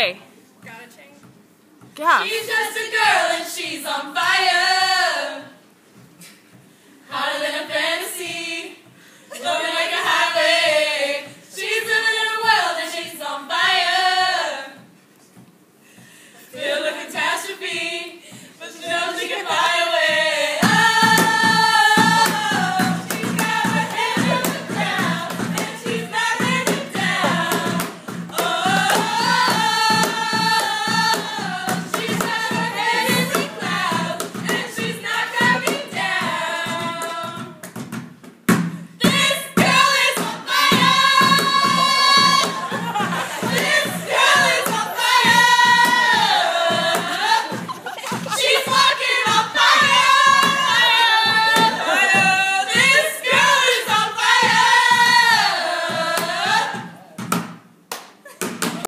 say? Gotta change. Yeah. She's just a girl and she's on fire.